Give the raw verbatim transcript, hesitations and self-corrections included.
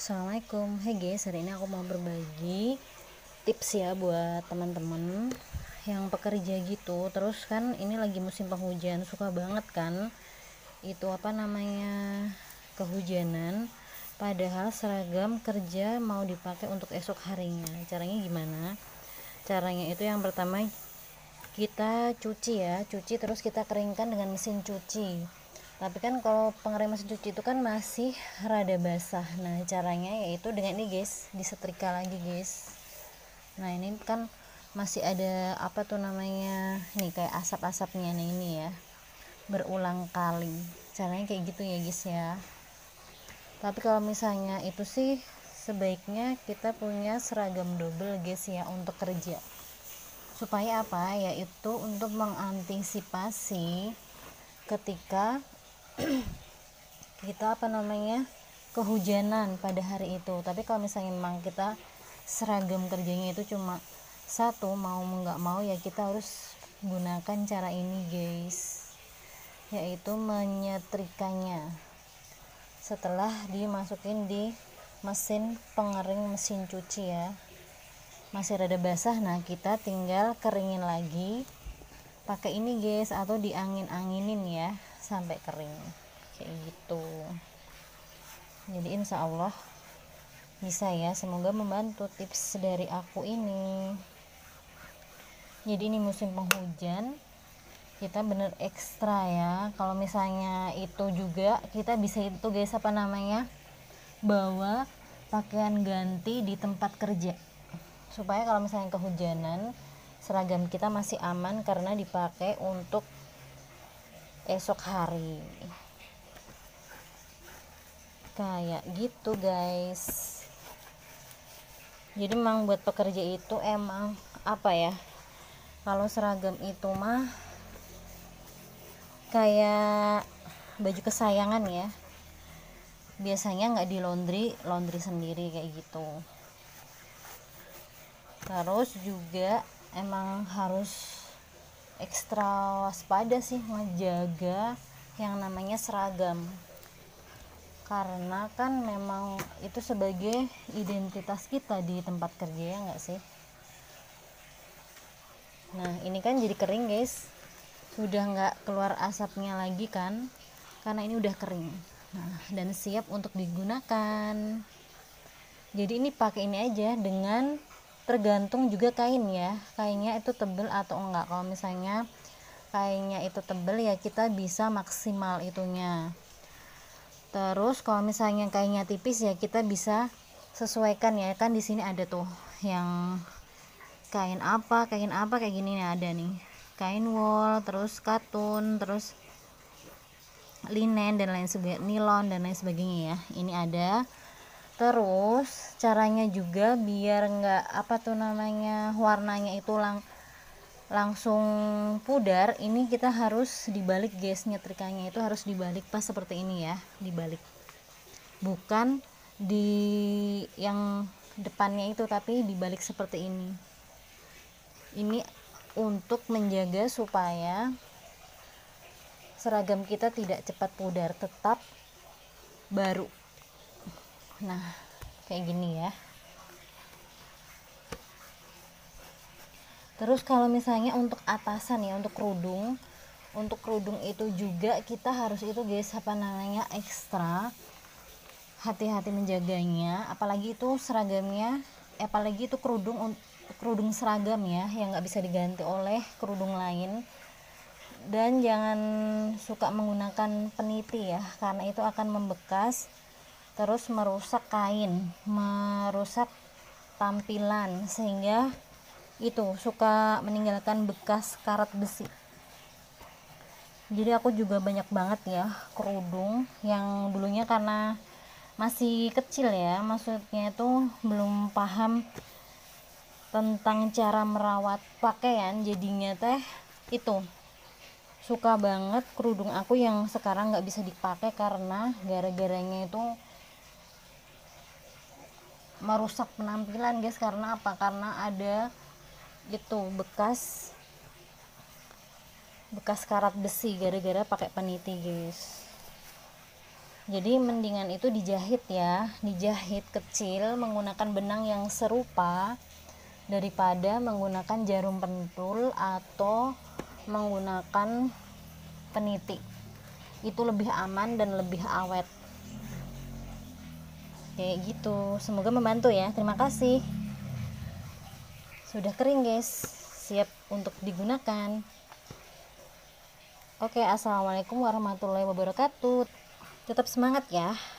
Assalamualaikum. Hey guys, hari ini aku mau berbagi tips ya buat teman-teman yang pekerja gitu. Terus kan ini lagi musim penghujan, suka banget kan itu apa namanya kehujanan, padahal seragam kerja mau dipakai untuk esok harinya. Caranya gimana? Caranya itu yang pertama, kita cuci ya cuci terus kita keringkan dengan mesin cuci. Tapi kan kalau pengering mesin cuci itu kan masih rada basah. Nah caranya yaitu dengan ini guys, disetrika lagi guys. Nah ini kan masih ada apa tuh namanya nih, kayak asap-asapnya. Nah ini ya, berulang kali caranya kayak gitu ya guys ya. Tapi kalau misalnya itu sih sebaiknya kita punya seragam double guys ya untuk kerja. Supaya apa? Yaitu untuk mengantisipasi ketika kita apa namanya kehujanan pada hari itu. Tapi kalau misalnya memang kita seragam kerjanya itu cuma satu, mau nggak mau ya kita harus gunakan cara ini guys, yaitu menyetrikanya setelah dimasukin di mesin pengering mesin cuci ya. Masih rada basah, nah kita tinggal keringin lagi pakai ini guys, atau diangin-anginin ya sampai kering kayak gitu. Jadi insya Allah bisa ya, semoga membantu tips dari aku ini. Jadi ini musim penghujan, kita bener ekstra ya. Kalau misalnya itu juga kita bisa itu guys apa namanya bawa pakaian ganti di tempat kerja, supaya kalau misalnya kehujanan seragam kita masih aman karena dipakai untuk esok hari kayak gitu guys. Jadi emang buat pekerja itu emang apa ya, kalau seragam itu mah kayak baju kesayangan ya, biasanya nggak di laundry laundry sendiri kayak gitu. Terus juga emang harus ekstra waspada sih ngejaga yang namanya seragam, karena kan memang itu sebagai identitas kita di tempat kerja ya nggak sih. Nah ini kan jadi kering guys, sudah nggak keluar asapnya lagi kan karena ini udah kering. Nah dan siap untuk digunakan. Jadi ini pakai ini aja, dengan tergantung juga kain ya, kainnya itu tebel atau enggak. Kalau misalnya kainnya itu tebel ya kita bisa maksimal itunya. Terus kalau misalnya kainnya tipis ya kita bisa sesuaikan ya, kan di sini ada tuh yang kain apa kain apa kayak gini nih, ada nih kain wol, terus katun, terus linen dan lain sebagainya, nilon dan lain sebagainya ya, ini ada. Terus caranya juga biar enggak apa tuh namanya warnanya itu lang langsung pudar, ini kita harus dibalik guys, nyetrikanya itu harus dibalik pas seperti ini ya, dibalik, bukan di yang depannya itu tapi dibalik seperti ini. Ini untuk menjaga supaya seragam kita tidak cepat pudar, tetap baru. Nah kayak gini ya. Terus kalau misalnya untuk atasan ya, untuk kerudung, untuk kerudung itu juga kita harus itu guys apa namanya ekstra hati-hati menjaganya, apalagi itu seragamnya, apalagi itu kerudung kerudung seragam ya yang nggak bisa diganti oleh kerudung lain. Dan jangan suka menggunakan peniti ya, karena itu akan membekas terus merusak kain, merusak tampilan, sehingga itu suka meninggalkan bekas karat besi. Jadi aku juga banyak banget ya kerudung yang dulunya karena masih kecil ya, maksudnya itu belum paham tentang cara merawat pakaian, jadinya teh itu suka banget kerudung aku yang sekarang nggak bisa dipakai karena gara-garanya itu merusak penampilan guys. Karena apa? Karena ada itu bekas bekas karat besi gara-gara pakai peniti guys. Jadi mendingan itu dijahit ya, dijahit kecil menggunakan benang yang serupa daripada menggunakan jarum pentul atau menggunakan peniti. Itu lebih aman dan lebih awet. Kayak gitu. Semoga membantu ya. Terima kasih. Sudah kering guys, siap untuk digunakan. Oke, assalamualaikum warahmatullahi wabarakatuh. Tetap semangat ya.